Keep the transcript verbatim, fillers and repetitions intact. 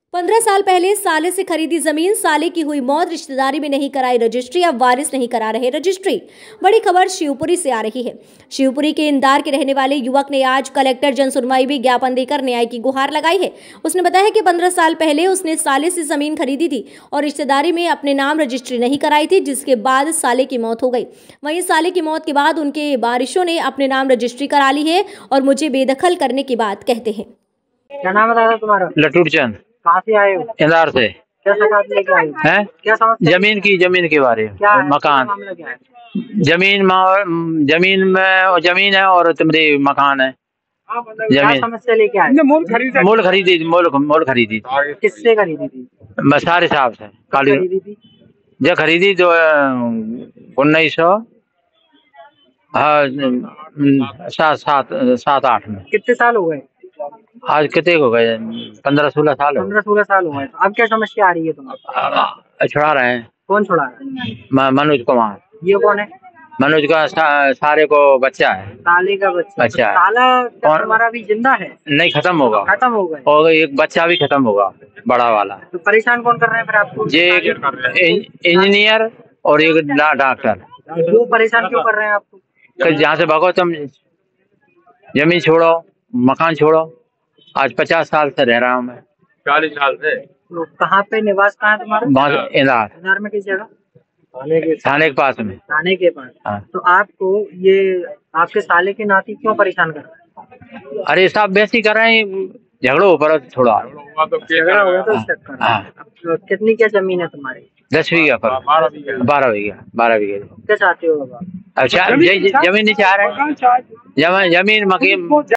पंद्रह साल पहले साले से खरीदी जमीन, साले की हुई मौत, रिश्तेदारी में नहीं कराई रजिस्ट्री, अब वारिस नहीं करा रहे रजिस्ट्री। बड़ी खबर शिवपुरी से आ रही है। शिवपुरी के इंदार के रहने वाले युवक ने आज कलेक्टर जन सुनवाई भी ज्ञापन देकर न्याय की गुहार लगाई है। उसने बताया कि पंद्रह साल पहले उसने साले से जमीन खरीदी थी और रिश्तेदारी में अपने नाम रजिस्ट्री नहीं कराई थी, जिसके बाद साले की मौत हो गई। वहीं साले की मौत के बाद उनके वारिसों ने अपने नाम रजिस्ट्री करा ली है और मुझे बेदखल करने की बात कहते हैं। क्या नाम है तुम्हारा? लटूर चंद। कहाँ से आए हो? इंदौर से। क्या शिकायत लेके आए हो? हैं? क्या समस्या? जमीन की जमीन के बारे में, मकान, जमीन में, जमीन में जमीन है और तुम्हारी मकान है। जमीन समस्या लेके आए? मूल खरीदी मूल खरीदी मूल मूल खरीदी किससे खरीदी थी? सारे साहब से। काली खरीदी थी जो खरीदी जो उन्नीस सौ सात सात सात आठ में। कितने साल हो गए? आज कितने हो गए? पंद्रह सोलह साल हो पंद्रह सोलह साल हो गए। अब क्या समस्या आ रही है तुम्हारे? छुड़ा रहे हैं। कौन छुड़ा रहा है? मनोज कुमार। ये कौन है? मनोज का सा, सारे को बच्चा है। साले का बच्चा? बच्चा है। साला तुम्हारा भी जिंदा है? नहीं, खत्म होगा। खत्म हो गए और एक बच्चा भी खत्म होगा, बड़ा वाला। तो परेशान कौन कर रहे हैं फिर आपको? ये इंजीनियर और एक डॉक्टर। वो परेशान क्यों कर रहे हैं आपको? जहाँ से भागो तुम, जमीन छोड़ो, मकान छोड़ो। आज पचास साल से रह रहा हूँ मैं। चालीस साल से। तो कहाँ पे निवास कहाँ है तुम्हारा? इंदौर। इंदौर में किस जगह? थाने के पास में। थाने के पास। हाँ। तो आपको ये आपके साले के नाती क्यों परेशान कर रहे हैं? अरे साहब बेसी कर रहे हैं, झगड़ो ऊपर थोड़ा झगड़ा हो गया तो चक्कर। हाँ। तो कितनी क्या जमीन है तुम्हारी? दस बीघा पर। बारह बीघा बारह बीघा क्या चाहते हो बाबा? अच्छा, जमीन नहीं चाह रहे, जमीन जमीन मकीन